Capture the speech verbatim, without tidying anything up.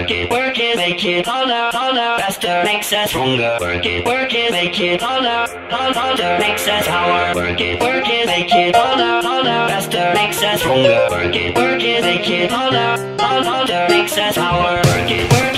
Work it, work it, make it harder, harder, faster, makes us stronger. Work it, work it, make it harder, harder, harder, makes us power. Work it, work it, make it harder, harder, faster, makes us stronger. Work it, work it, make it harder, harder, harder, makes us power. Work it, work it.